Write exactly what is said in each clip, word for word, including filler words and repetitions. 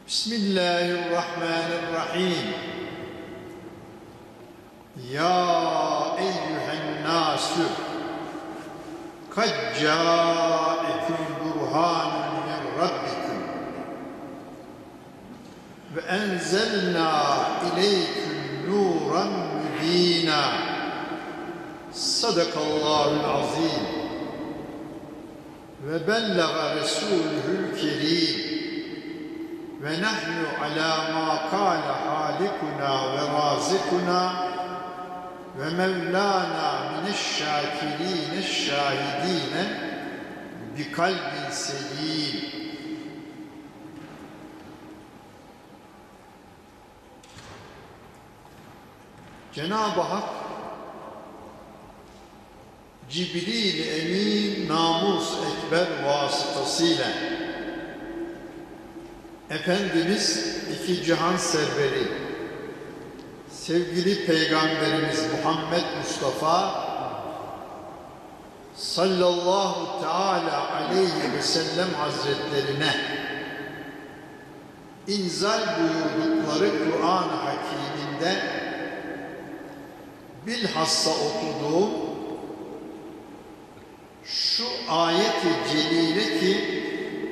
Bismillahirrahmanirrahim. Ya eyyühen nasu kad câekum burhanun min rabbikum ve enzelnâ ileyküm nûran mübînâ. Sadakallâhul azîm ve bellega resûlühül kerîm ve nahnu alâ mâ kâle hâlikuna ve râzikuna ve mevlâna mineşşâkirîne şâhidîne bi kalbin selîm. Cenab-ı Hak Cibril-i Emin Namus Ekber vasıtasıyla Efendimiz iki cihan serveri sevgili Peygamberimiz Muhammed Mustafa sallallahu teala aleyhi ve sellem hazretlerine inzal buyurdukları Kur'an-ı Hakîm'inde bilhassa okuduğum şu ayet-i celile ki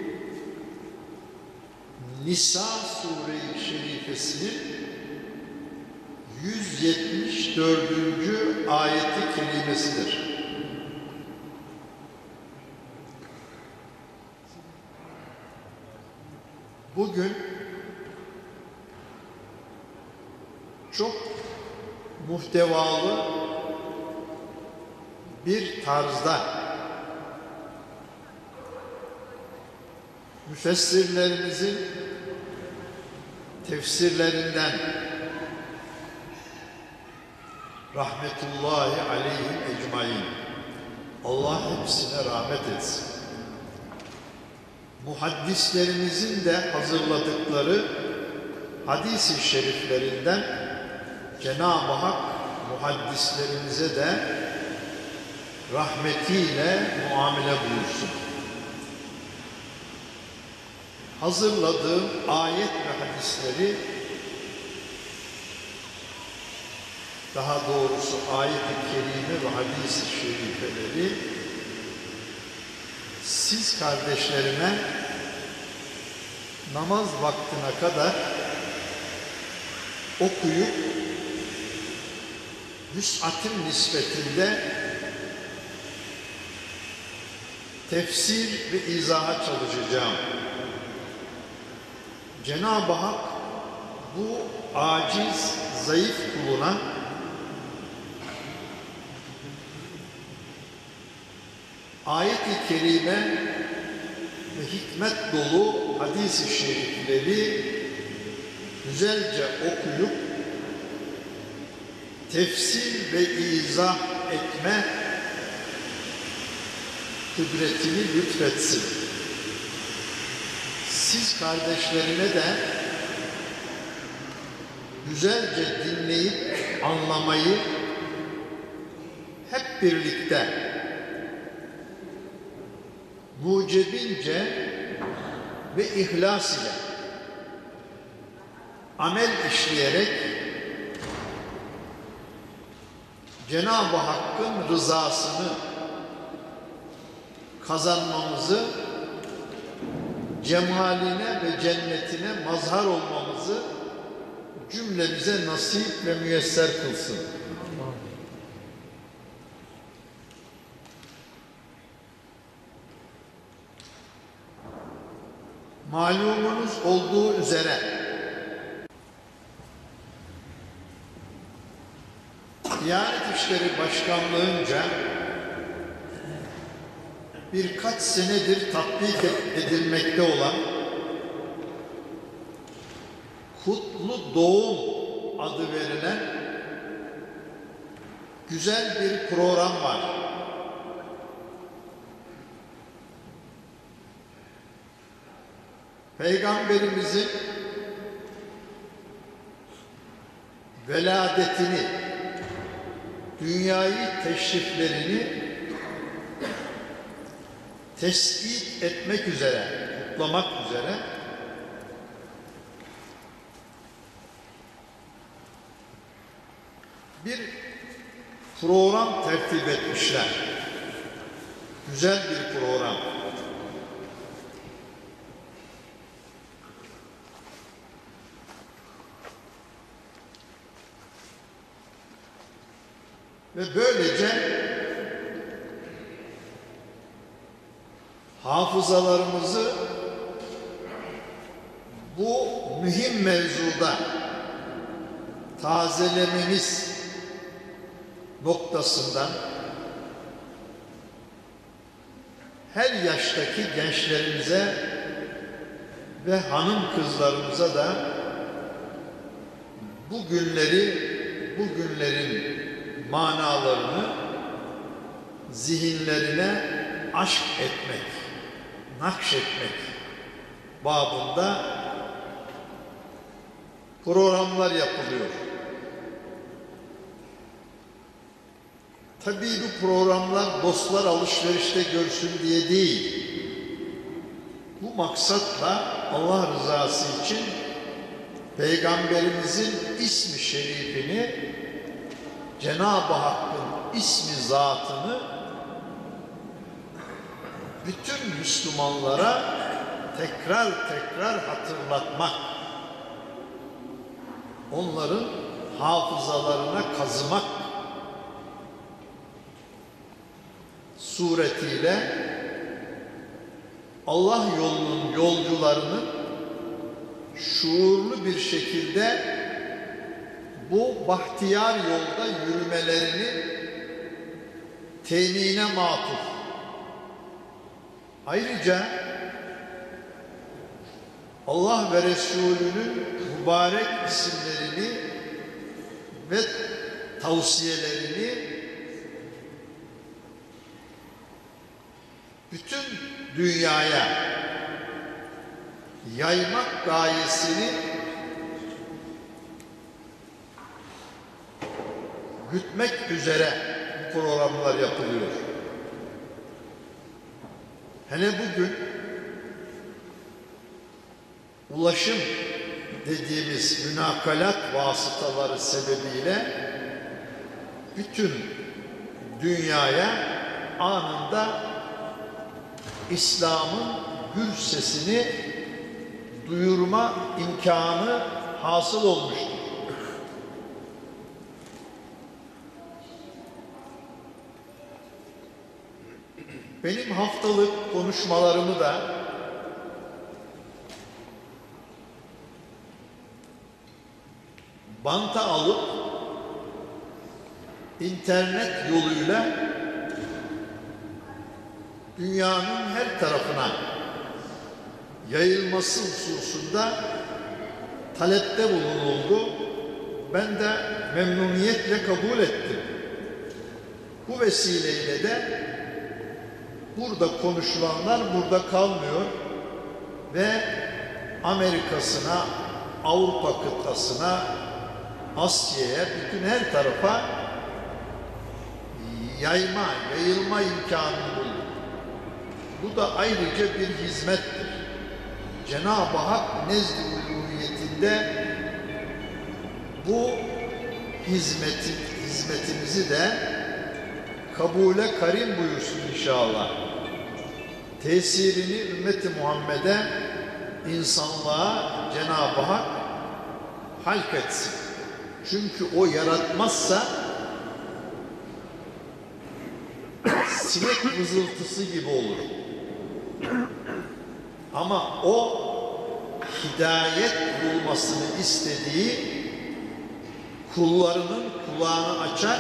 Nisa Sure-i Şerifesi'nin yüz yetmiş dördüncü ayeti kerimesidir. Bugün çok muhtevalı bir tarzda müfessirlerimizin tefsirlerinden rahmetullahi aleyhim ecmaîn, Allah hepsine rahmet etsin, muhaddislerimizin de hazırladıkları hadis-i şeriflerinden Cenab-ı Hak muhaddislerimize de rahmetiyle muamele buyursun. Hazırladığım ayet ve hadisleri, daha doğrusu ayet-i kerime ve hadis-i şerifeleri siz kardeşlerime namaz vaktine kadar okuyup vüs'atim nispetinde tefsir ve izaha çalışacağım. Cenab-ı Hak bu aciz, zayıf kuluna ayet-i kerime ve hikmet dolu hadis-i şerifleri güzelce okuyup tefsir ve izah etme kudretini lütfetsin. Siz kardeşlerine de güzelce dinleyip anlamayı hep birlikte mucibince ve ihlas ile amel işleyerek Cenab-ı Hakk'ın rızasını kazanmamızı, cemaline ve cennetine mazhar olmamızı cümlemize nasip ve müyesser kılsın. Malumunuz olduğu üzere Diyanet İşleri Başkanlığı'nca birkaç senedir tatbik edilmekte olan Kutlu Doğum adı verilen güzel bir program var. Peygamberimizin veladetini, dünyayı teşriflerini tespit etmek üzere, kutlamak üzere bir program tertip etmişler. Güzel bir program. Ve böylece hafızalarımızı bu mühim mevzuda tazelememiz noktasından her yaştaki gençlerimize ve hanım kızlarımıza da bu günleri, bu günlerin manalarını zihinlerine aşk etmek, nakşetmek babında programlar yapılıyor. Tabii bu programlar dostlar alışverişte görsün diye değil. Bu maksatla Allah rızası için Peygamberimizin ismi şerifini, Cenab-ı Hakk'ın ismi zatını bütün Müslümanlara tekrar tekrar hatırlatmak, onların hafızalarına kazımak suretiyle Allah yolunun yolcularının şuurlu bir şekilde bu bahtiyar yolda yürümelerini temine matuf. Ayrıca Allah ve Resulü'nün mübarek isimlerini ve tavsiyelerini bütün dünyaya yaymak gayesini gütmek üzere bu programlar yapılıyor. Hele bugün ulaşım dediğimiz münakalat vasıtaları sebebiyle bütün dünyaya anında İslam'ın gür sesini duyurma imkanı hasıl olmuştur. Benim haftalık konuşmalarımı da banta alıp internet yoluyla dünyanın her tarafına yayılması hususunda talepte bulunuldu. Ben de memnuniyetle kabul ettim. Bu vesileyle de burada konuşulanlar burada kalmıyor ve Amerika'sına, Avrupa kıtasına, Asya'ya, bütün her tarafa yayma, yayılma imkanı buldu. Bu da ayrıca bir hizmettir. Cenab-ı Hak nezd-i uluhiyetinde bu hizmeti, hizmetimizi de kabule karim buyursun inşallah. Tesirini ümmeti Muhammed'e, insanlığa Cenab-ı Hak halk etsin. Çünkü o yaratmazsa sinek vızıltısı gibi olur. Ama o hidayet bulmasını istediği kullarının kulağını açar.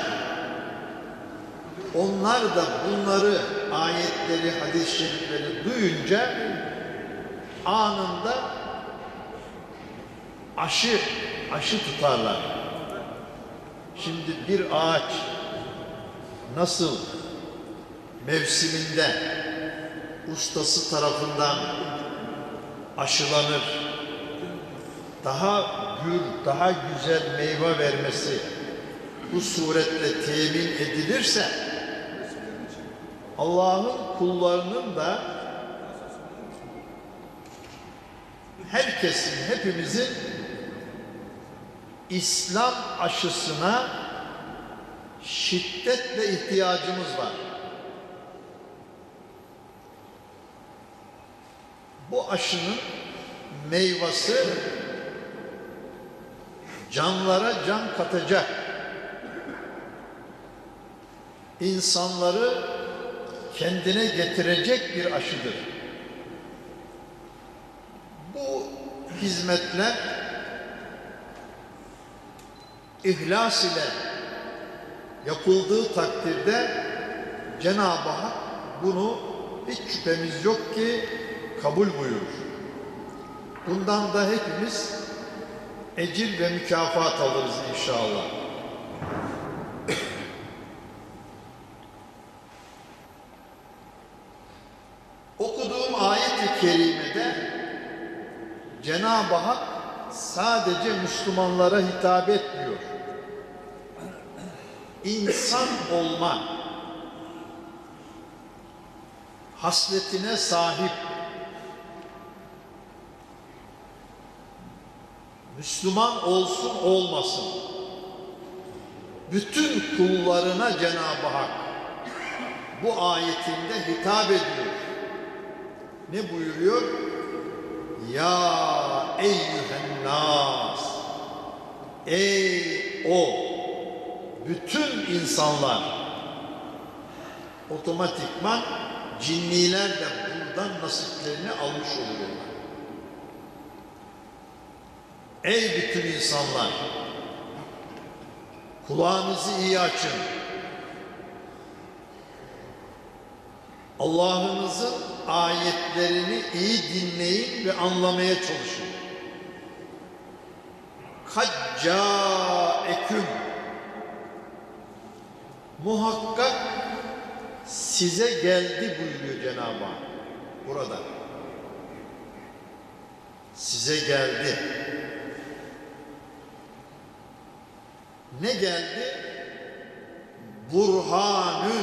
Onlar da bunları, ayetleri, hadis-i şerifleri duyunca anında aşı, aşı tutarlar. Şimdi bir ağaç nasıl mevsiminde ustası tarafından aşılanır, daha gür, daha güzel meyve vermesi bu suretle temin edilirse, Allah'ın kullarının da herkesin, hepimizin İslam aşısına şiddetle ihtiyacımız var. Bu aşının meyvesi canlara can katacak, insanları kendine getirecek bir aşıdır. Bu hizmetler ihlas ile yapıldığı takdirde Cenab-ı Hak bunu hiç şüphemiz yok ki kabul buyurur. Bundan da hepimiz ecir ve mükafat alırız inşallah. Okuduğum ayet-i kerimede Cenab-ı Hak sadece Müslümanlara hitap etmiyor. İnsan olma hasletine sahip Müslüman olsun olmasın bütün kullarına Cenab-ı Hak bu ayetinde hitap ediyor. Ne buyuruyor? Ya eyyühen nas, ey o bütün insanlar. Otomatikman cinniler de buradan nasiplerini almış oluyorlar. Ey bütün insanlar, kulağınızı iyi açın. Allah'ınızın ayetlerini iyi dinleyin ve anlamaya çalışın. Kad câeküm, muhakkak size geldi buyuruyor Cenab-ı Hak burada. Size geldi. Ne geldi? Burhanün,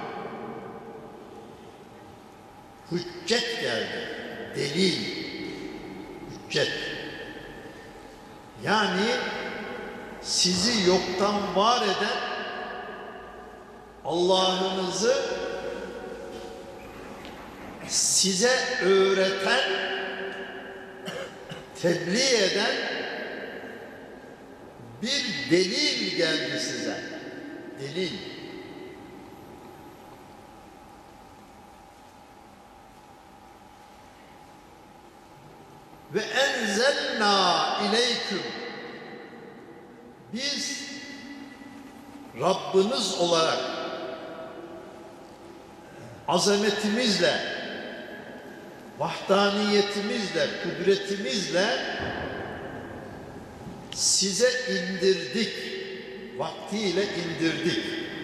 hüccet geldi. Delil, hüccet. Yani sizi yoktan var eden Allah'ınızı size öğreten, tebliğ eden bir delil geldi size. Delil. Ve enzelna ileyküm, biz Rabbiniz olarak azametimizle, vahdaniyetimizle, kudretimizle size indirdik, vaktiyle indirdik.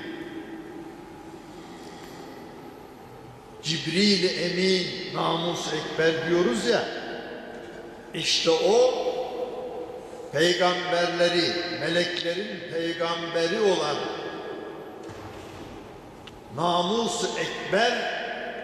Cibril-i Emin, Namus-u Ekber diyoruz ya, işte o peygamberleri, meleklerin peygamberi olan Namus-u Ekber,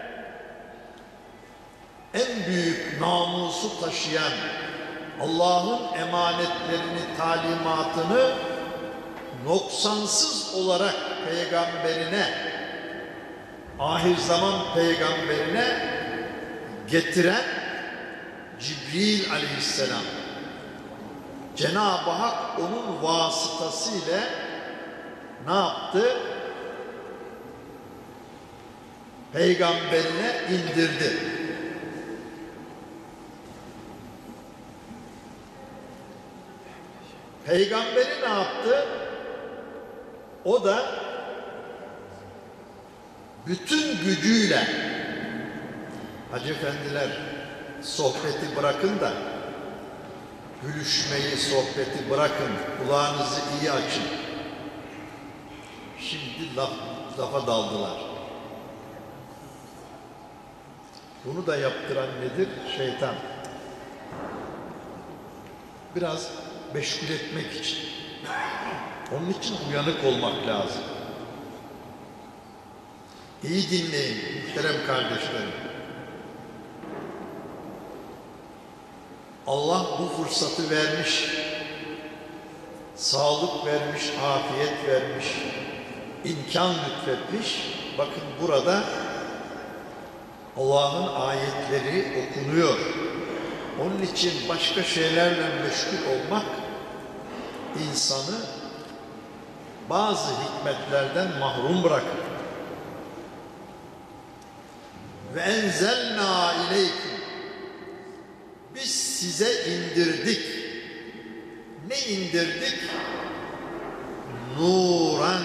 en büyük namusu taşıyan, Allah'ın emanetlerini, talimatını noksansız olarak peygamberine, ahir zaman peygamberine getiren Cibril aleyhisselam. Cenab-ı Hak onun vasıtasıyla ne yaptı? Peygamberine indirdi. Peygamberi ne yaptı? O da bütün gücüyle, Hacı efendiler sohbeti bırakın da, gülüşmeyi, sohbeti bırakın, kulağınızı iyi açın. Şimdi laf, lafa daldılar. Bunu da yaptıran nedir? Şeytan. Biraz meşgul etmek için. Onun için uyanık olmak lazım. İyi dinleyin muhterem kardeşlerim. Allah bu fırsatı vermiş, sağlık vermiş, afiyet vermiş. imkan lütfetmiş. Bakın burada Allah'ın ayetleri okunuyor. Onun için başka şeylerle meşgul olmak insanı bazı hikmetlerden mahrum bırakır. Ve enzelna ileyküm, biz size indirdik. Ne indirdik? Nuran.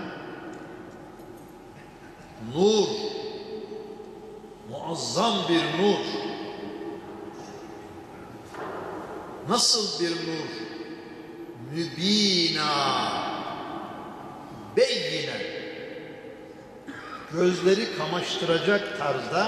Nur. Muazzam bir nur. Nasıl bir nur? Mübina. Beyyinen. Gözleri kamaştıracak tarzda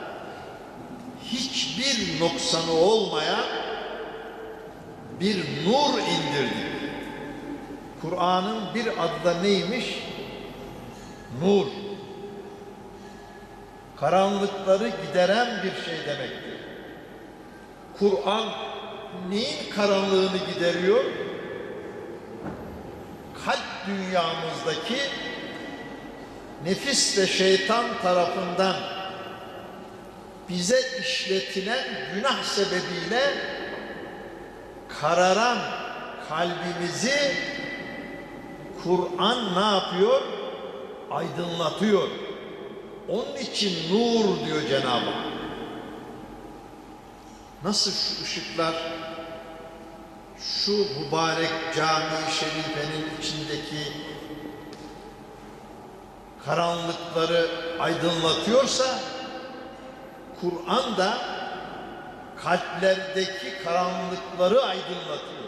hiçbir noksanı olmayan bir nur indirdik. Kur'an'ın bir adı da neymiş? Nur. Karanlıkları gideren bir şey demektir. Kur'an neyin karanlığını gideriyor? Kalp dünyamızdaki nefis ve şeytan tarafından bize işletilen günah sebebiyle kararan kalbimizi Kur'an ne yapıyor? Aydınlatıyor. Onun için nur diyor Cenab-ı Hak. Nasıl şu ışıklar şu mübarek cami-i şerifenin içindeki karanlıkları aydınlatıyorsa, Kur'an da kalplerdeki karanlıkları aydınlatıyor.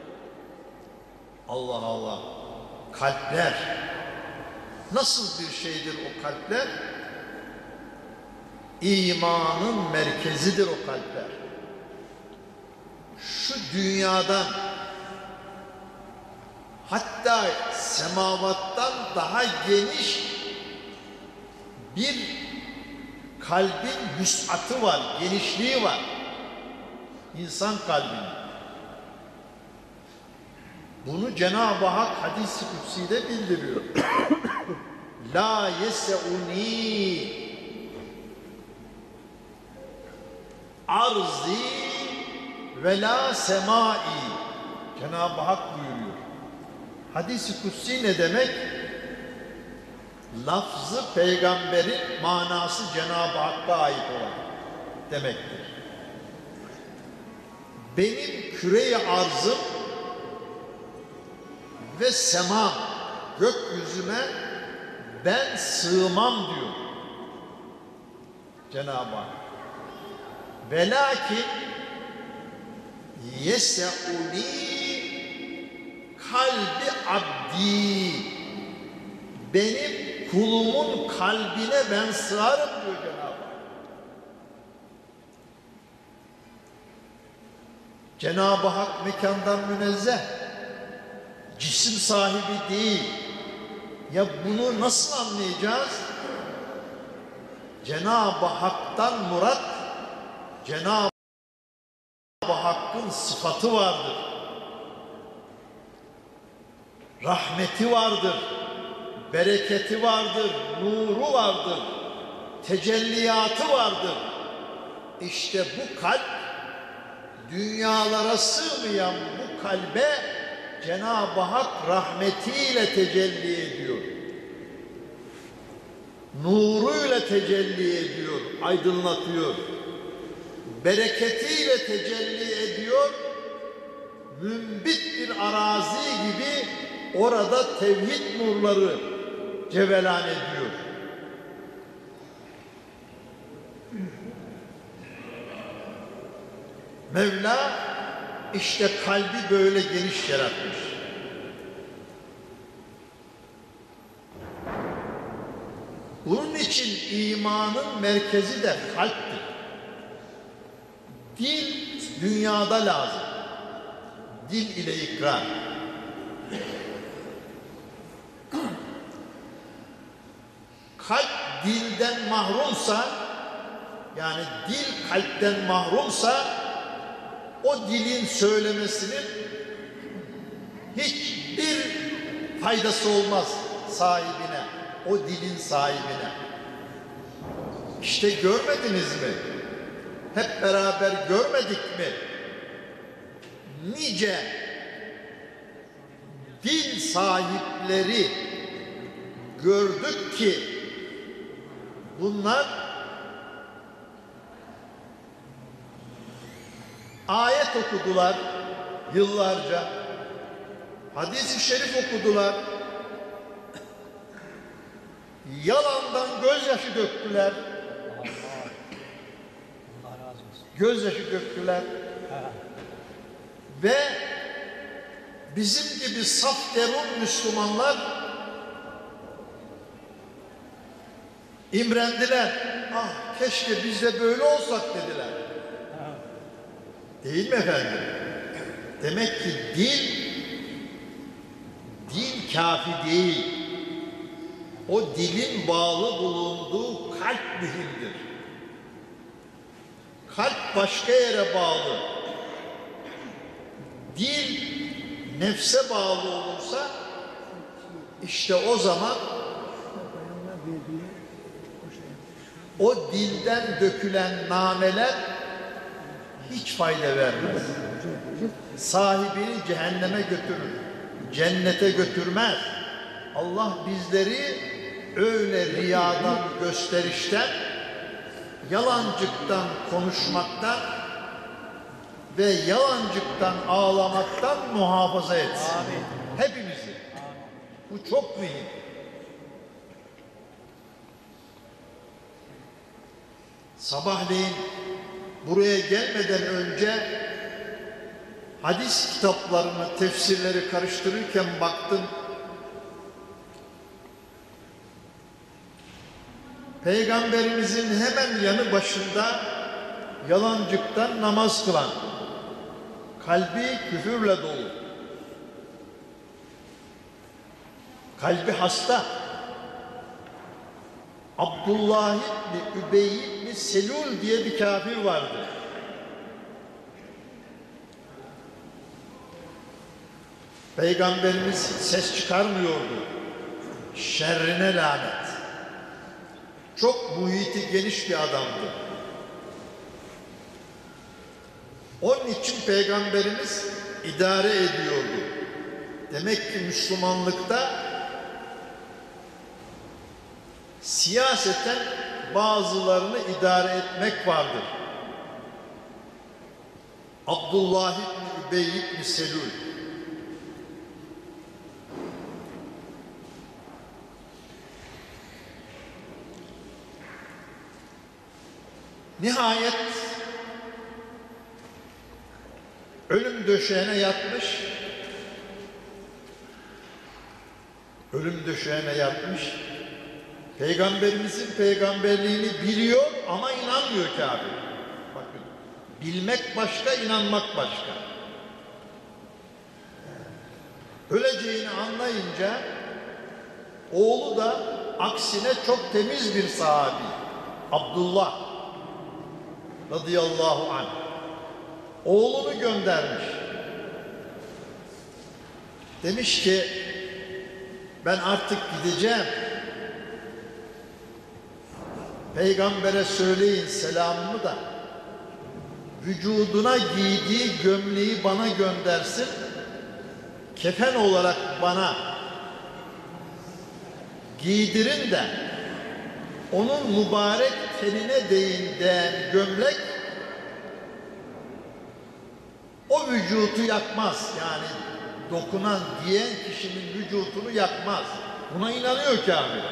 Allah Allah! Kalpler nasıl bir şeydir o kalpler? İmanın merkezidir o kalpler. Şu dünyadan, hatta semavattan daha geniş bir kalbin vüs'atı var, genişliği var. İnsan kalbinin. Bunu Cenab-ı Hak hadis-i kutsi'de bildiriyor. La yese'uni arzi ve la semai. Cenab-ı Hak buyuruyor. Hadis-i kutsi ne demek? Lafzı peygamberin, manası Cenab-ı Hakk'a ait olan demektir. Benim küre-i arzım ve sema, gökyüzüme ben sığmam diyor Cenab-ı Hak. Velakin yese'uni kalbi abdi, benim kulumun kalbine ben sığarım diyor Cenab-ı Hak. Cenab-ı Hak mekandan münezzeh, cisim sahibi değil. Ya bunu nasıl anlayacağız? Cenab-ı Hak'tan murat, Cenab-ı Hakk'ın sıfatı vardır. Rahmeti vardır. Bereketi vardır. Nuru vardır. Tecelliyatı vardır. İşte bu kalp, dünyalara sığmayan bu kalbe Cenab-ı Hak rahmetiyle tecelli ediyor. Nuruyla tecelli ediyor, aydınlatıyor. Bereketiyle tecelli ediyor. Mümbit bir arazi gibi orada tevhid nurları cevelan ediyor. Mevla işte kalbi böyle geniş yaratmış. Bunun için imanın merkezi de kalptir. Dil dünyada lazım. Dil ile ikrar. Kalp dilden mahrumsa, yani dil kalpten mahrumsa, o dilin söylemesinin hiçbir faydası olmaz, sahibine, o dilin sahibine. İşte görmediniz mi? Hep beraber görmedik mi? Nice dil sahipleri gördük ki bunlar ayet okudular yıllarca, hadis-i şerif okudular, yalandan gözyaşı döktüler, gözyaşı döktüler ve bizim gibi saf derun Müslümanlar imrendiler. Ah, keşke biz de böyle olsak dediler. Değil mi efendim? Demek ki dil, dil kafi değil. O dilin bağlı bulunduğu kalp mühimdir. Kalp başka yere bağlı. Dil nefse bağlı olursa işte o zaman o dilden dökülen nameler hiç fayda vermez. Sahibini cehenneme götürür. Cennete götürmez. Allah bizleri öyle riyadan, gösterişten, yalancıktan konuşmaktan ve yalancıktan ağlamaktan muhafaza etsin. Amin. Hepimizi. Bu çok mühim. Sabahleyin buraya gelmeden önce hadis kitaplarını, tefsirleri karıştırırken baktım. Peygamberimizin hemen yanı başında yalancıktan namaz kılan, kalbi küfürle dolu, kalbi hasta Abdullah İbni Übey İbni Selul diye bir kafir vardı. Peygamberimiz ses çıkarmıyordu. Şerrine lanet. Çok muhiti geniş bir adamdı. Onun için Peygamberimiz idare ediyordu. Demek ki Müslümanlıkta siyaseten bazılarını idare etmek vardır. Abdullah İbni Übey İbni Selul. Nihayet ölüm döşeğine yatmış, ölüm döşeğine yatmış, Peygamberimizin peygamberliğini biliyor ama inanmıyor kafir. Bakın, bilmek başka, inanmak başka. Öleceğini anlayınca oğlu da aksine çok temiz bir sahabi, Abdullah radıyallahu anh, oğlunu göndermiş. Demiş ki ben artık gideceğim. Peygambere söyleyin selamımı da vücuduna giydiği gömleği bana göndersin. Kefen olarak bana giydirin de onun mübarek tenine değin değen gömlek o vücudu yakmaz. Yani dokunan, giyen kişinin vücudunu yakmaz. Buna inanıyor kafir.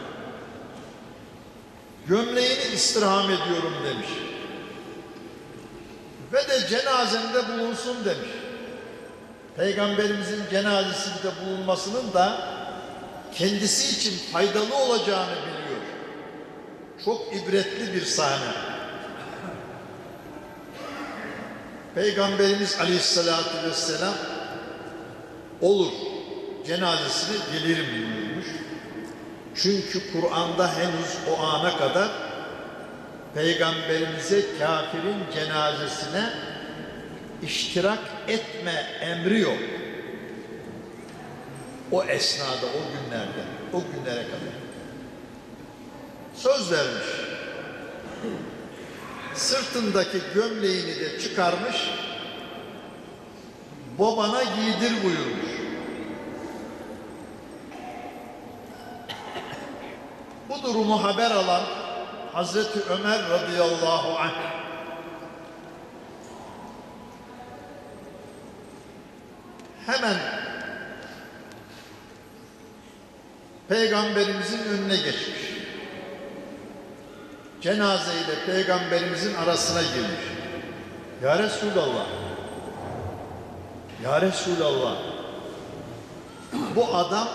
Gömleğini istirham ediyorum demiş. Ve de cenazemde bulunsun demiş. Peygamberimizin cenazesinde bulunmasının da kendisi için faydalı olacağını biliyor. Çok ibretli bir sahne. Peygamberimiz Aleyhisselatü Vesselam olur, cenazesine gelirim buyurmuş. Çünkü Kur'an'da henüz o ana kadar Peygamberimize kafirin cenazesine iştirak etme emri yok. O esnada, o günlerde, o günlere kadar. Söz vermiş. Sırtındaki gömleğini de çıkarmış, babana giydir buyurmuş. Bu durumu haber alan Hazreti Ömer radıyallahu anh hemen Peygamberimizin önüne geçmiş. Cenaze ile Peygamberimizin arasına girmiş. Ya Resulallah, Ya Resulallah, bu adam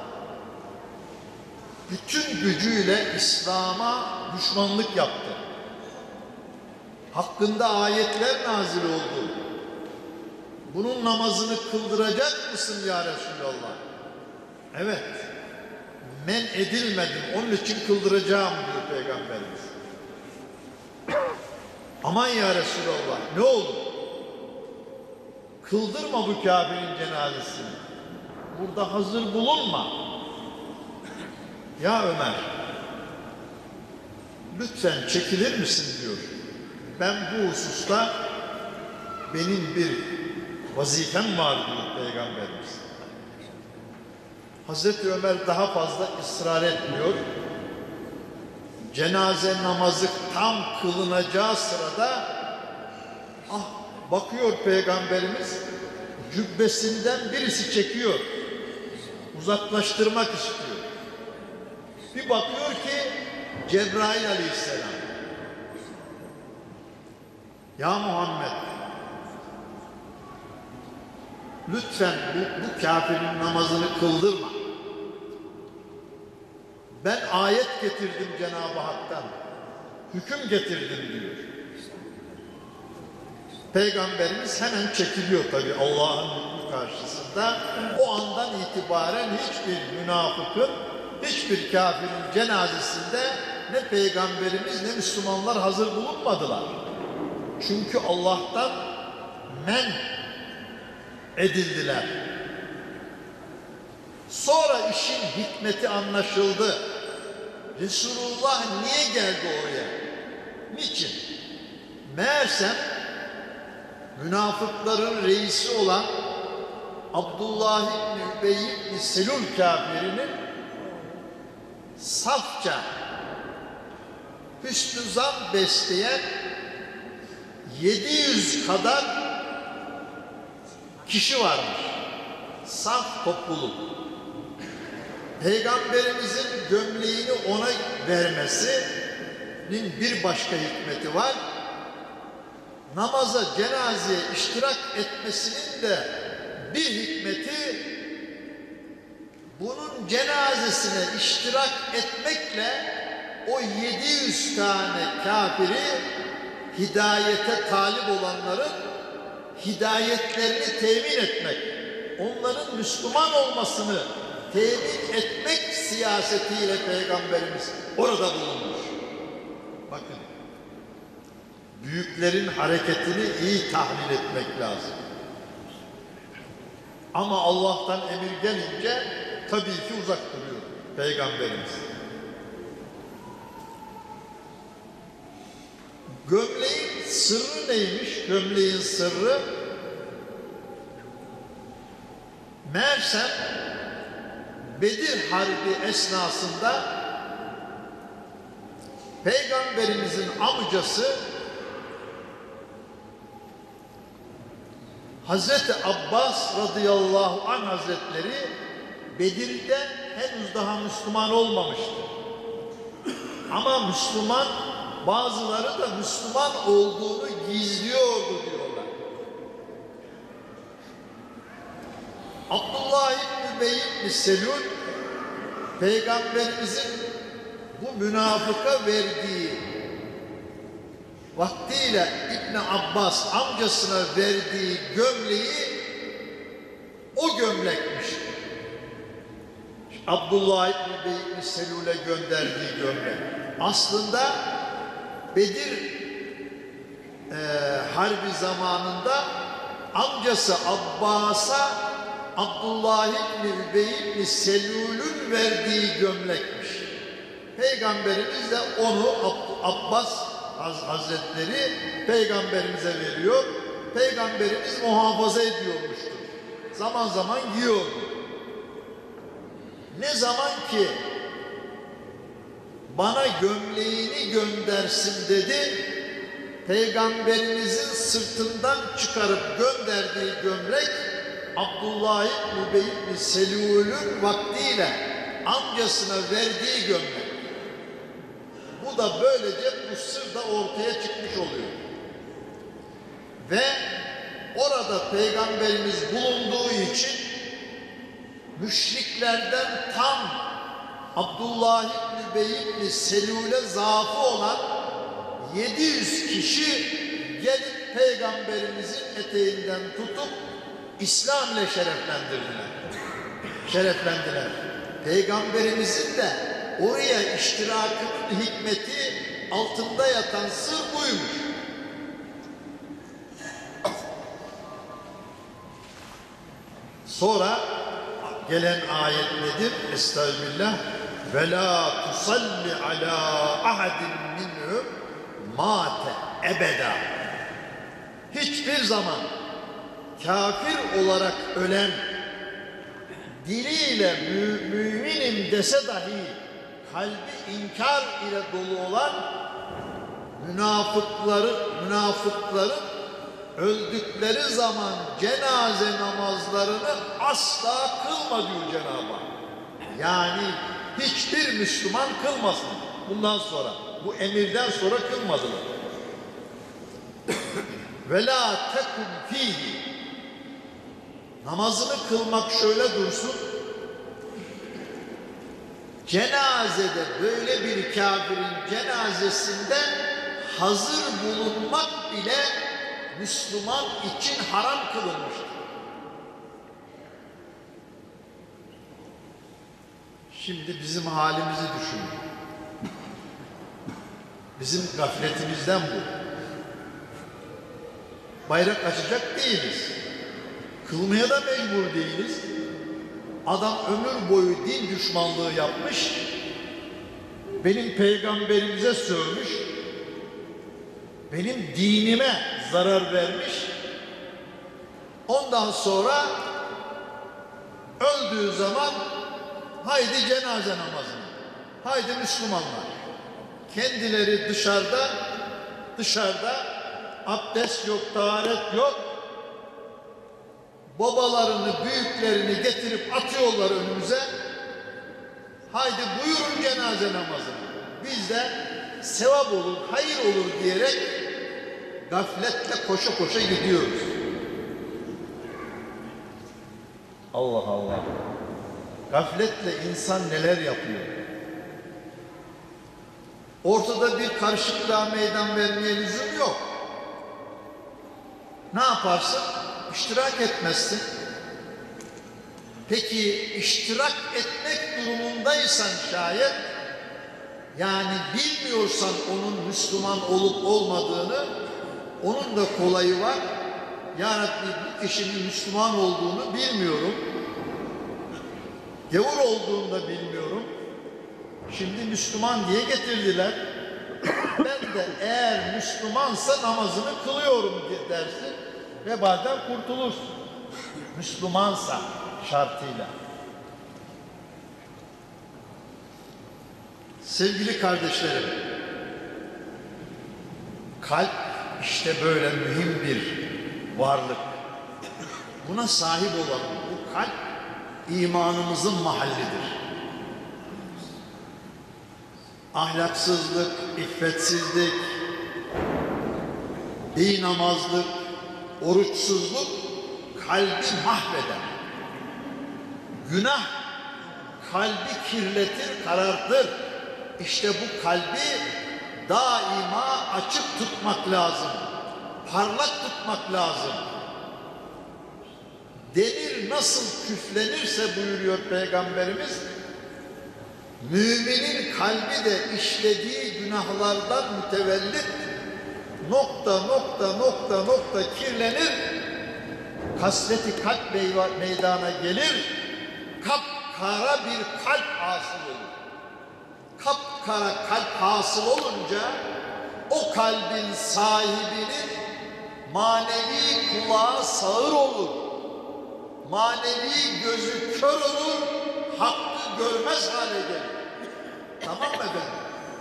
bütün gücüyle İslam'a düşmanlık yaptı. Hakkında ayetler nazil oldu. Bunun namazını kıldıracak mısın ya Resulallah? Evet, men edilmedim, onun için kıldıracağım diyor Peygamberimiz. Aman ya Resulallah, ne olur? Kıldırma bu kafirin cenazesini. Burada hazır bulunma. Ya Ömer, lütfen çekilir misin diyor. Ben bu hususta benim bir vazifem var diyor Peygamberimiz. Hazreti Ömer daha fazla ısrar etmiyor. Cenaze namazı tam kılınacağı sırada ah bakıyor Peygamberimiz, cübbesinden birisi çekiyor. Uzaklaştırmak istiyor. Bir bakıyor ki Cebrail aleyhisselam. Ya Muhammed, lütfen bu, bu kafirin namazını kıldırma. Ben ayet getirdim Cenab-ı Hak'tan. Hüküm getirdim diyor. Peygamberimiz hemen çekiliyor tabii Allah'ın hükmü karşısında. O andan itibaren hiçbir münafıkın, hiçbir kafirin cenazesinde ne Peygamberimiz ne Müslümanlar hazır bulunmadılar. Çünkü Allah'tan men edildiler. Sonra işin hikmeti anlaşıldı. Resulullah niye geldi oraya? Niçin? Meğersem münafıkların reisi olan Abdullah İbni Übey İbni Selul kafirinin safça hüsnü zan besleyen yedi yüz kadar kişi varmış. Saf topluluk. Peygamberimizin gömleğini ona vermesinin bir başka hikmeti var. Namaza, cenazeye iştirak etmesinin de bir hikmeti, bunun cenazesine iştirak etmekle o yedi yüz tane kafiri, hidayete talip olanların hidayetlerini temin etmek, onların Müslüman olmasını temin etmek siyasetiyle Peygamberimiz orada bulunmuş. Bakın, büyüklerin hareketini iyi tahlil etmek lazım. Ama Allah'tan emir gelince tabii ki uzak duruyor Peygamberimiz. Gömleğin sırrı neymiş? Gömleğin sırrı meğersem Bedir Harbi esnasında Peygamberimizin amcası Hazreti Abbas radıyallahu anh Hazretleri Bedir'de henüz daha Müslüman olmamıştı. Ama Müslüman, bazıları da Müslüman olduğunu gizliyordu diyorlar. Abdullah İbni Übey İbni Selul Peygamberimizin bu münafıka verdiği, vaktiyle İbni Abbas amcasına verdiği gömleği o gömlekmiş. Abdullah İbni Übey İbni Selul'e gönderdiği gömlek. Aslında Bedir e, Harbi zamanında amcası Abbas'a Abdullah İbni Übey İbni Selül'ün verdiği gömlekmiş. Peygamberimiz de onu Abbas Hazretleri Peygamberimize veriyor. Peygamberimiz muhafaza ediyormuştur. Zaman zaman giyiyordu. Ne zaman ki bana gömleğini göndersin dedi, Peygamberimizin sırtından çıkarıp gönderdiği gömlek Abdullah İbni Übey İbni Selül'ün vaktiyle amcasına verdiği gömlek. Bu da böylece bu sır da ortaya çıkmış oluyor. Ve orada Peygamberimiz bulunduğu için müşriklerden tam Abdullah İbni Übey İbni Selül'e zaafı olan yedi yüz kişi gelip Peygamberimizin eteğinden tutup İslam ile şereflendirdiler. Şereflendiler. Peygamberimizin de oraya iştirakının hikmeti, altında yatan sır buymuş. Sonra gelen ayet nedir? Estağfirullah. Ve la tusalli ala ahadin minhum mate ebeda. Hiçbir zaman kafir olarak ölen, diliyle mü müminim dese dahi kalbi inkar ile dolu olan münafıkları, münafıkların öldükleri zaman cenaze namazlarını asla kılma diyor Cenab-ı Hak. Yani hiçbir Müslüman kılmasın bundan sonra. Bu emirden sonra kılmadılar. Ve la tekun fihi. Namazını kılmak şöyle dursun. Cenazede böyle bir kafirin cenazesinde hazır bulunmak bile Müslüman için haram kılınmıştır. Şimdi bizim halimizi düşünün. Bizim gafletimizden bu. Bayrak açacak değiliz. Kılmaya da mecbur değiliz. Adam ömür boyu din düşmanlığı yapmış. Benim peygamberimize sövmüş. Benim dinime zarar vermiş. Ondan sonra öldüğü zaman haydi cenaze namazına. Haydi Müslümanlar. Kendileri dışarıda dışarıda abdest yok, taharet yok. Babalarını, büyüklerini getirip atıyorlar önümüze. Haydi buyurun cenaze namazına. Biz de sevap olur, hayır olur diyerek gafletle koşa koşa gidiyoruz. Allah Allah. Gafletle insan neler yapıyor? Ortada bir karışıklığa meydan vermeye lüzum yok. Ne yaparsın? İştirak etmezsin. Peki iştirak etmek durumundaysan şayet, yani bilmiyorsan onun Müslüman olup olmadığını, onun da kolayı var. Ya Rabbi bu kişinin Müslüman olduğunu bilmiyorum. Gavur olduğunu da bilmiyorum. Şimdi Müslüman diye getirdiler. Ben de eğer Müslümansa namazını kılıyorum dersin ve bazen kurtulursun. Müslümansa şartıyla. Sevgili kardeşlerim, kalp işte böyle mühim bir varlık. Buna sahip olalım. Bu kalp imanımızın mahallidir. Ahlaksızlık, iffetsizlik, beynamazlık, oruçsuzluk kalbi mahveder. Günah kalbi kirletir, karartır. İşte bu kalbi daima açık tutmak lazım. Parlak tutmak lazım. Demir nasıl küflenirse buyuruyor Peygamberimiz, müminin kalbi de işlediği günahlardan mütevellit nokta nokta nokta nokta kirlenir. kasveti kalp meydana gelir, kapkara bir kalp hasıl olur. Kapkara kalp hasıl olunca o kalbin sahibinin manevi kulağı sağır olur, manevi gözü kör olur, hakkı görmez hale gelir. Tamam mı efendim?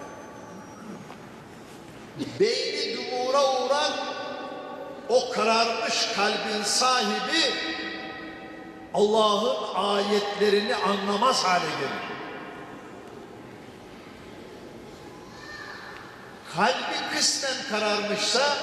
Beyni dumura uğrar, o kararmış kalbin sahibi Allah'ın ayetlerini anlamaz hale gelir. Kalbi kısmen kararmışsa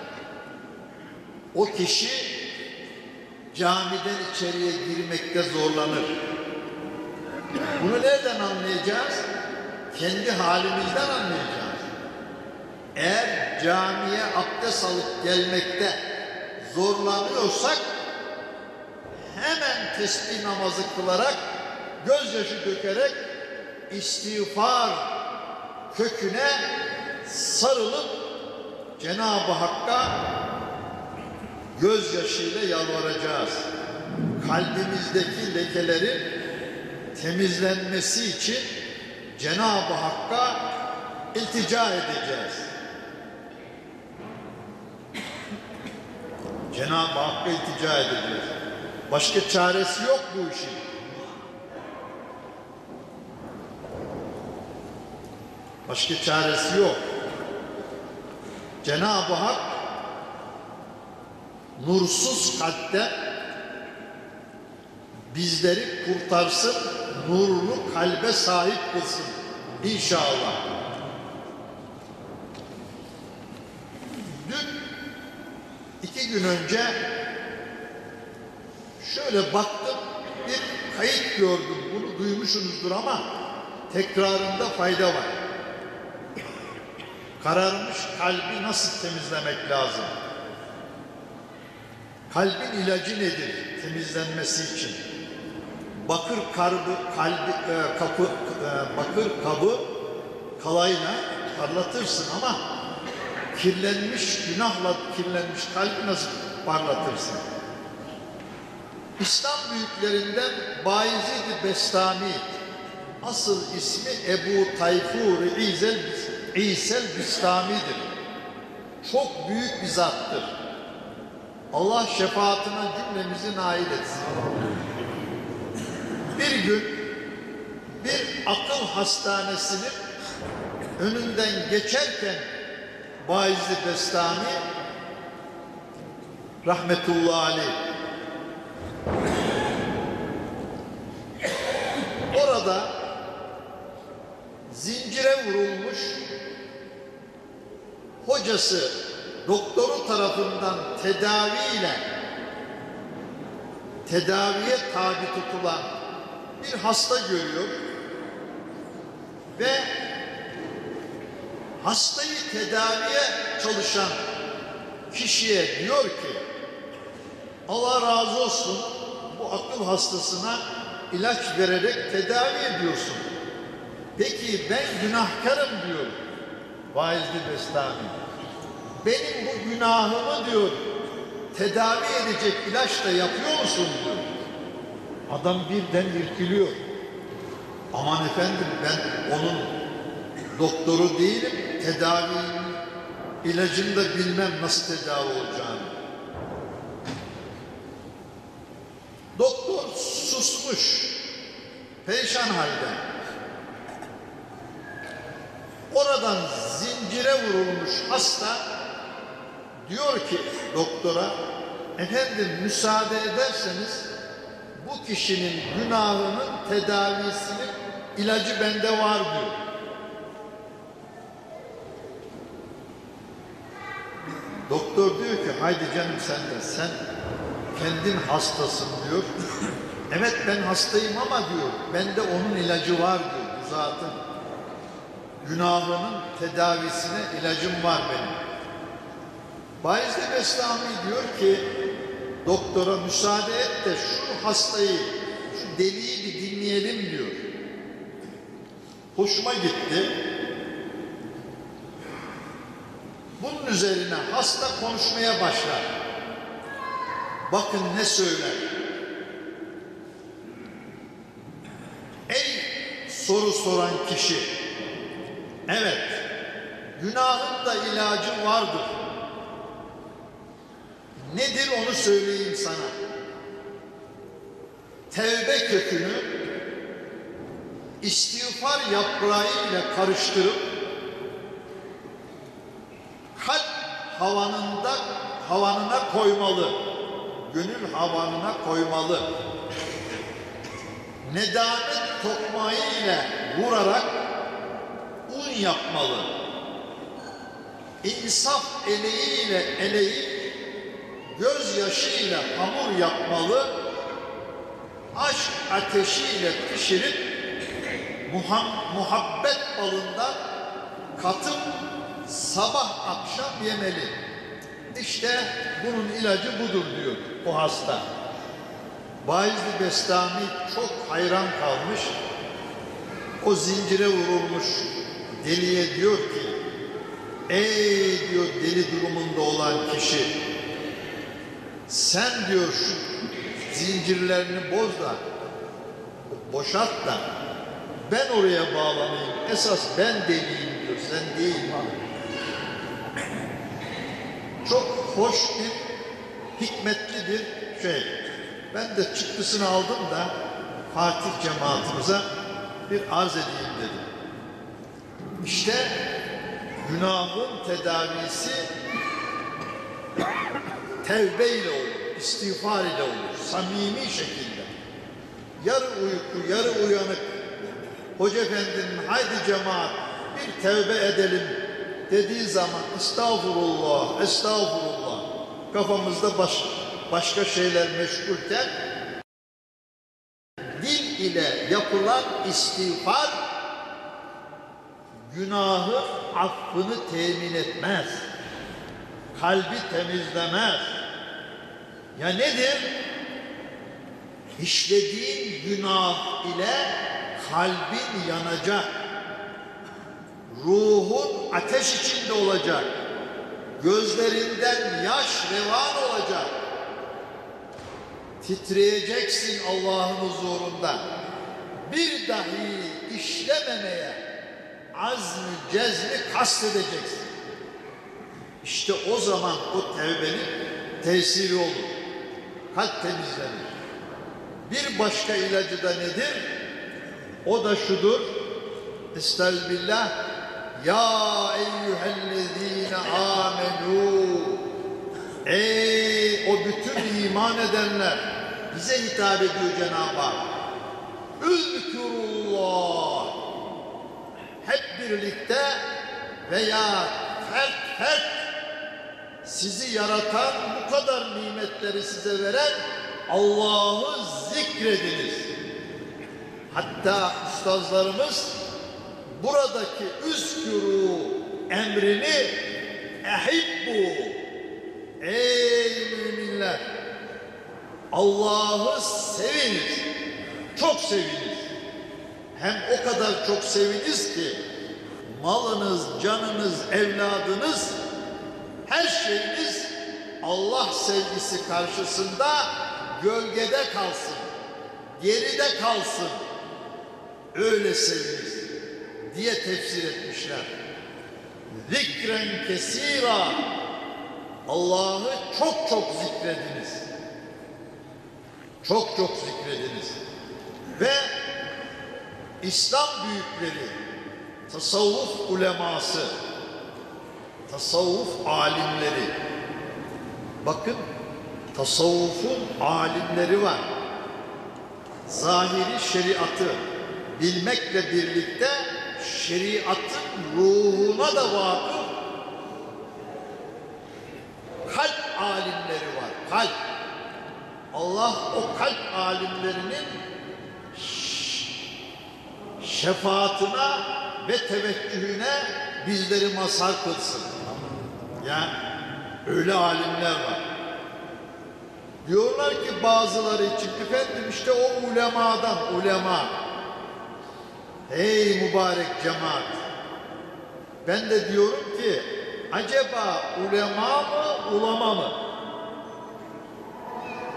o kişi camiden içeriye girmekte zorlanır. Bunu nereden anlayacağız? Kendi halimizden anlayacağız. Eğer camiye abdest alıp gelmekte zorlanıyorsak hemen tesbih namazı kılarak, gözyaşı dökerek istiğfar köküne sarılıp Cenab-ı Hakk'a gözyaşıyla yalvaracağız. Kalbimizdeki lekelerin temizlenmesi için Cenab-ı Hakk'a iltica edeceğiz. Cenab-ı Hakk'a iltica edeceğiz. Başka çaresi yok bu işin. Başka çaresi yok. Cenab-ı Hak nursuz kalpte bizleri kurtarsın, nurlu kalbe sahip kılsın İnşallah. Dün iki gün önce şöyle baktım, bir kayıt gördüm. Bunu duymuşsunuzdur ama tekrarında fayda var. Kararmış kalbi nasıl temizlemek lazım? Kalbin ilacı nedir temizlenmesi için? Bakır kalbi, kalbi e, kapı, e, bakır kabı kalayla parlatırsın ama kirlenmiş, günahla kirlenmiş kalbi nasıl parlatırsın? İslam büyüklerinden Bayezid-i Bestami, asıl ismi Ebu Tayfur İzel, İsel Bistami'dir. Çok büyük bir zattır. Allah şefaatine cümlemizi nail etsin. Bir gün bir akıl hastanesinin önünden geçerken Bayezid Bestami rahmetullahi aleyh orada zincire vurulmuş hocası doktoru tarafından tedaviyle tedaviye tabi tutulan bir hasta görüyor ve hastayı tedaviye çalışan kişiye diyor ki Allah razı olsun, bu akıl hastasına ilaç vererek tedavi ediyorsun. Peki ben günahkarım diyor Bayezid Bestami. Benim bu günahımı diyor tedavi edecek ilaç da yapıyor musun diyor. Adam birden irkiliyor. Aman efendim, ben onun doktoru değilim, tedavi ilacını da bilmem nasıl tedavi olacağını. Doktor susmuş, perişan halde. Oradan zincire vurulmuş hasta diyor ki doktora, efendim müsaade ederseniz bu kişinin günahının tedavisinin ilacı bende var diyor. Doktor diyor ki haydi canım sen de, sen kendin hastasın diyor. Evet ben hastayım ama diyor bende onun ilacı var diyor, bu zatın. Günahının tedavisine ilacım var benim. Bayezid Bestami diyor ki doktora müsaade et de şu hastayı, şu deliyi bir dinleyelim diyor. Hoşuma gitti. Bunun üzerine hasta konuşmaya başlar. Bakın ne söyler. Ey soru soran kişi, evet, günahın da ilacı vardır. Nedir onu söyleyeyim sana. Tevbe kökünü istiğfar yaprağı ile karıştırıp kalp havanında havanına koymalı. Gönül havanına koymalı. Nedamet tokmağı ile vurarak un yapmalı. İnsaf eleğiyle eleyip gözyaşıyla hamur yapmalı. Aşk ateşiyle pişirip muhabbet balından katıp sabah akşam yemeli. İşte bunun ilacı budur diyor o hasta. Bayezid Bestami çok hayran kalmış. O zincire vurulmuş deliye diyor ki, ey diyor deli durumunda olan kişi, sen diyor şu zincirlerini boz da, boşalt da ben oraya bağlanayım. Esas ben deliyim diyor, sen değil mi? Çok hoş bir, hikmetli bir şey. Ben de çıktısını aldım da Fatih cemaatimize bir arz edeyim dedim. İşte günahın tedavisi tevbe ile olur, istiğfar ile olur, samimi şekilde. Yarı uyku, yarı uyanık, Hoca Efendi'nin haydi cemaat bir tevbe edelim dediği zaman estağfurullah, estağfurullah kafamızda baş, başka şeyler meşgulken dil ile yapılan istiğfar günahın affını temin etmez. Kalbi temizlemez. Ya nedir? İşlediğin günah ile kalbin yanacak. Ruhun ateş içinde olacak. Gözlerinden yaş revan olacak. Titreyeceksin Allah'ın huzurunda. Bir dahi işlememeye azmi, cezmi kastedeceksin. İşte o zaman o tevbenin tesiri olur. Kalp temizlenir. Bir başka ilacı da nedir? O da şudur. Estağfirullah. Ya eyyühellezine amenu. Ey o bütün iman edenler. Bize hitap ediyor Cenab-ı Hak. Üzkürullah. Hep birlikte veya fert fert sizi yaratan, bu kadar nimetleri size veren Allah'ı zikrediniz. Hatta ustazlarımız buradaki üzkürü emrini ehibbu, ey müminler, Allah'ı seviniz, çok seviniz. Hem o kadar çok seviniz ki malınız, canınız, evladınız, her şeyiniz Allah sevgisi karşısında gölgede kalsın, geride kalsın. Öyle seviniz diye tefsir etmişler. Zikren kesira, Allah'ı çok çok zikrediniz. Çok çok zikrediniz. Ve İslam büyükleri, tasavvuf uleması, tasavvuf alimleri, bakın tasavvufun alimleri var. Zahiri şeriatı bilmekle birlikte şeriatın ruhuna da vakıf kalp alimleri var. Kalp. Allah o kalp alimlerinin şefaatine ve teveccühüne bizleri mazhar kılsın. Yani öyle alimler var. Diyorlar ki bazıları için, efendim işte o ulemadan, ulema. Ey mübarek cemaat! Ben de diyorum ki, acaba ulema mı, ulama mı?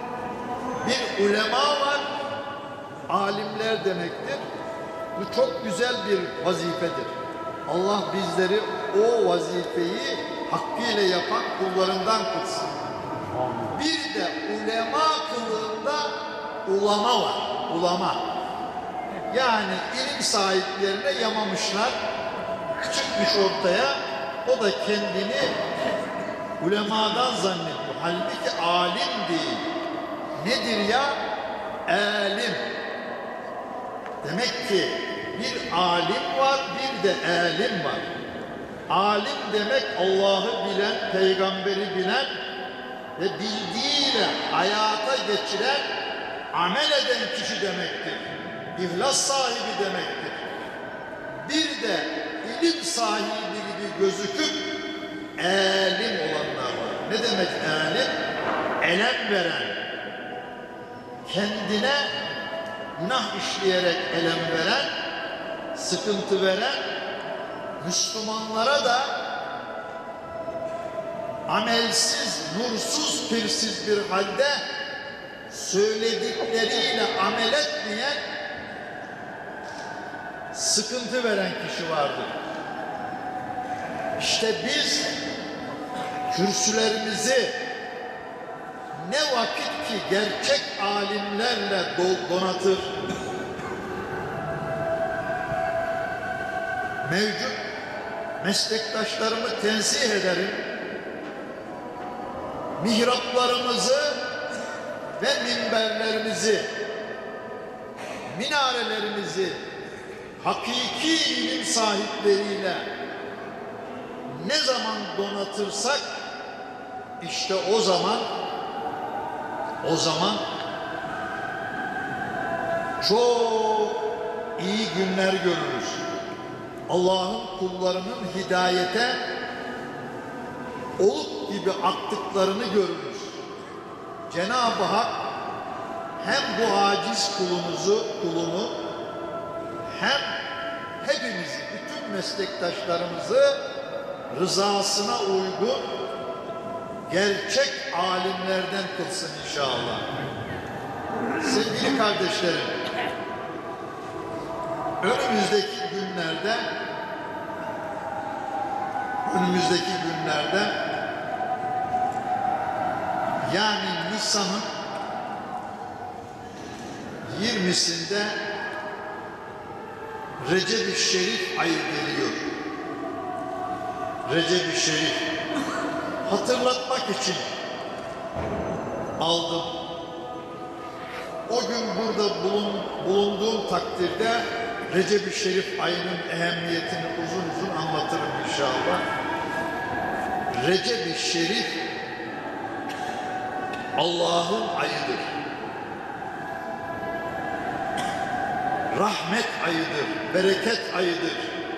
Bir ulema var, alimler demektir. Bu çok güzel bir vazifedir. Allah bizleri o vazifeyi hakkıyla yapan kullarından kılsın. Bir de ulema kılığında ulama var, ulama. Yani ilim sahiplerine yamamışlar, çıkmış ortaya, o da kendini ulemadan zannediyor. Halbuki alim değil. Nedir ya? Alim. Demek ki bir alim var, bir de alim var. Alim demek Allah'ı bilen, peygamberi bilen ve bildiğiyle hayata geçiren, amel eden kişi demektir. İhlas sahibi demektir. Bir de ilim sahibi gibi gözüküp alim olanlar var. Ne demek alim? Elem veren, kendine günah işleyerek elem veren, sıkıntı veren, Müslümanlara da amelsiz, nursuz, pirsiz bir halde söyledikleriyle amel etmeyen, sıkıntı veren kişi vardır. İşte biz kürsülerimizi ne vakit ki gerçek alimlerle donatır, mevcut meslektaşlarımı tenzih ederim, mihraplarımızı ve minberlerimizi, minarelerimizi hakiki ilim sahipleriyle ne zaman donatırsak işte o zaman o zaman çok iyi günler görürüz. Allah'ın kullarının hidayete oluk gibi aktıklarını görürüz. Cenab-ı Hak hem bu aciz kulumuzu, kulunu hem hepimizi, bütün meslektaşlarımızı rızasına uygun gerçek alimlerden kılsın inşallah. Sevgili kardeşlerim, önümüzdeki günlerde önümüzdeki günlerde yani Nisan'ın yirmisinde Recep-i Şerif ayı geliyor. Recep-i Şerif hatırlatmak için aldım. O gün burada bulun, bulunduğum takdirde Recep-i Şerif ayının ehemmiyetini uzun uzun anlatırım inşallah. Recep-i Şerif Allah'ın ayıdır. Rahmet ayıdır, bereket ayıdır.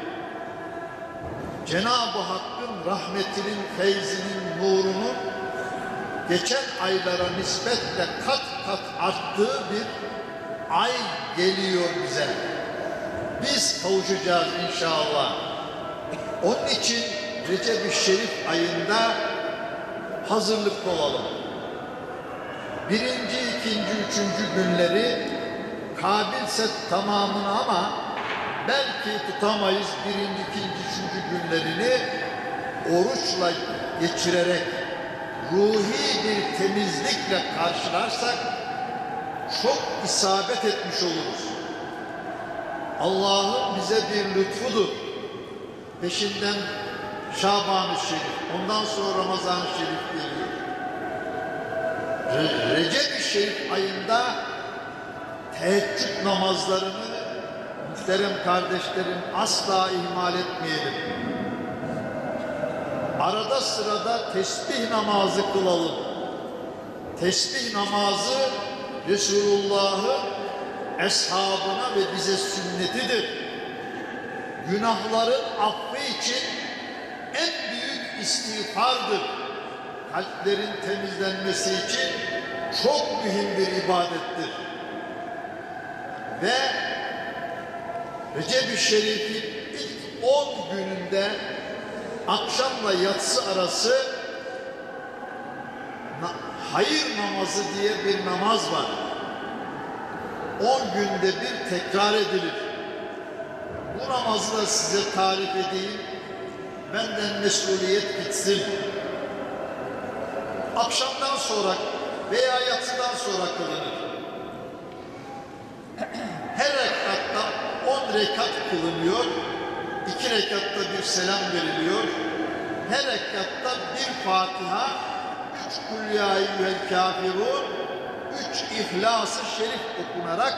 Cenab-ı Hakk'ın rahmetinin, feyzinin, nurunun geçen aylara nispetle kat kat arttığı bir ay geliyor bize. Biz kavuşacağız inşallah. Onun için Recep-i Şerif ayında hazırlıklı olalım. Birinci, ikinci, üçüncü günleri kabilse tamamını ama belki tutamayız birinci, ikinci, üçüncü günlerini oruçla geçirerek ruhi bir temizlikle karşılarsak çok isabet etmiş oluruz. Allah'ın bize bir lütfudur. Peşinden Şaban-ı Şerif, ondan sonra Ramazan-ı Şerif geliyor. Re Recep-i Şerif ayında teheccüd namazlarını muhterem kardeşlerim asla ihmal etmeyelim. Arada sırada tesbih namazı kılalım. Tesbih namazı Resulullah'ın eshabına ve bize sünnetidir. Günahların affı için en büyük istiğfardır. Kalplerin temizlenmesi için çok mühim bir ibadettir. Ve Recep-i Şerif'in ilk on gününde akşamla yatsı arası hayır namazı diye bir namaz var. On günde bir tekrar edilir. Bu namazı da size tarif edeyim. Benden mesuliyet gitsin. Akşamdan sonra veya yatsıdan sonra kılınır. Her rekatta on rekat kılınıyor. İki rekatta bir selam veriliyor. Her rekatta bir Fatiha, üç Kul ya eyyuhel kafirun, üç İhlas-ı Şerif okunarak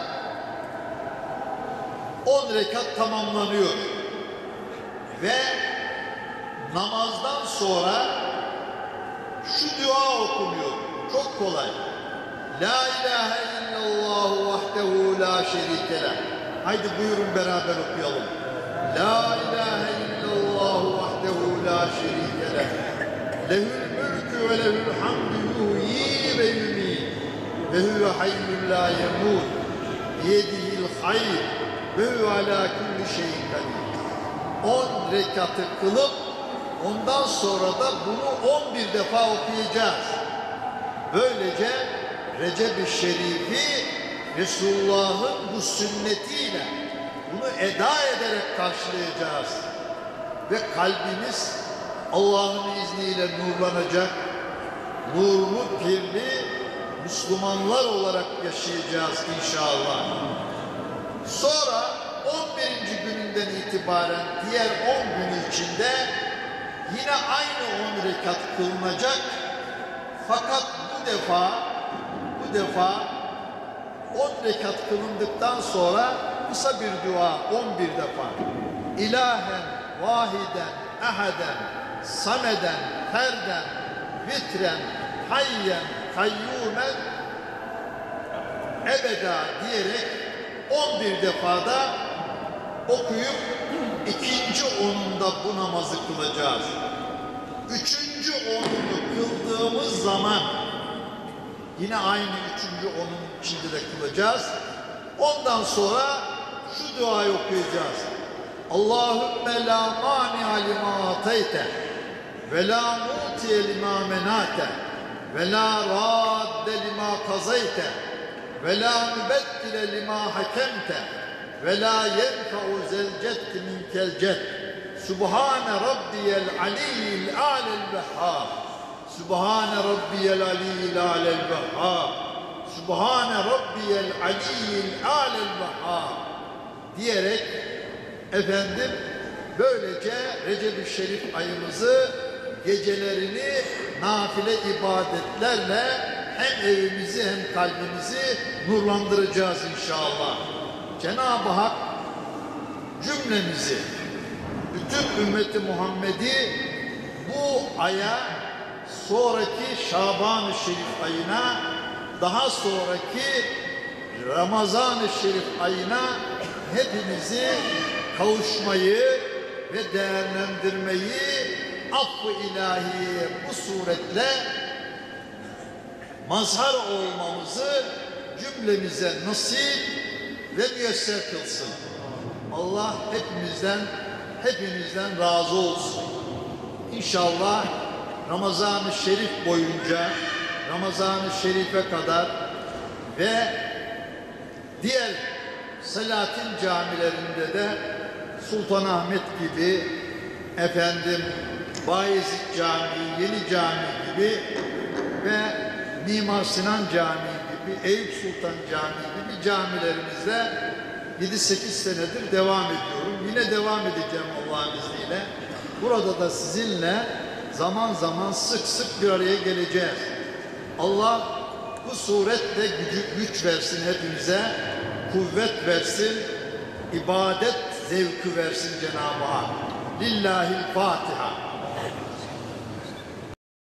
on rekat tamamlanıyor. Ve namazdan sonra şu dua okunuyor. Çok kolay. La ilahe illallah vahdehu la şerike leh. Haydi buyurun beraber okuyalım. La ilahe illallah vahdehu la şerike leh. Lehül mülkü ve lehül hamdü yuhyi ve yumît. Ve huve hayyun la yemût. Biyedihil hayr. Ve huve alâ kulli şeyin kadir. On rekatı kılıp ondan sonra da bunu on bir defa okuyacağız. Böylece Recep-i Şerif'i Resulullah'ın bu sünnetiyle bunu eda ederek karşılayacağız. Ve kalbimiz Allah'ın izniyle nurlanacak, nurlu pirli Müslümanlar olarak yaşayacağız inşallah. Sonra on birinci gününden itibaren diğer on gün içinde yine aynı on rekat kılınacak. Fakat bu defa bu defa on rekat kılındıktan sonra kısa bir dua on bir defa. İlahen, vahiden, eheden, sameden, ferden, vitren, hayyen, kayyumen, ebeda diyerek on bir defada okuyup ikinci onunda bu namazı kılacağız. Üçüncü onunu kıldığımız zaman yine aynı üçüncü onun içinde de kılacağız. Ondan sonra şu duayı okuyacağız. Allahümme la mani'a lima atayte ve la mutiye lima menate ve la radde lima kazayte ve la mübeddile lima hakemte ve la yenfe'u zelceddi minkel cedd. Subhane rabbiyel aliyyil alel vehhab. Subhane rabbiyel aliyyil alel vehhab. Subhane rabbiyel aliyyil alel vehhab diyerek efendim böylece Recep-i Şerif ayımızı gecelerini nafile ibadetlerle hem evimizi hem kalbimizi nurlandıracağız inşallah. Cenab-ı Hak cümlemizi, bütün ümmeti Muhammed'i bu aya, sonraki Şaban-ı Şerif ayına, daha sonraki Ramazan-ı Şerif ayına hepimizi kavuşmayı ve değerlendirmeyi affı ilahiye bu suretle mazhar olmamızı cümlemize nasip ve müyesser kılsın. Allah hepimizden hepinizden razı olsun. İnşallah Ramazan-ı Şerif boyunca Ramazan-ı Şerif'e kadar ve diğer Selahattin camilerinde de Sultanahmet gibi, efendim Bayezid Camii, Yeni Cami gibi ve Mimar Sinan Camii gibi, Eyüp Sultan Camii gibi camilerimizde yedi sekiz senedir devam ediyorum. Yine devam edeceğim Allah'ın izniyle. Burada da sizinle zaman zaman sık sık bir araya geleceğiz. Allah bu suretle gücü, güç versin hepimize, kuvvet versin, ibadet zevki versin Cenab-ı Hak. Lillahil Fatiha.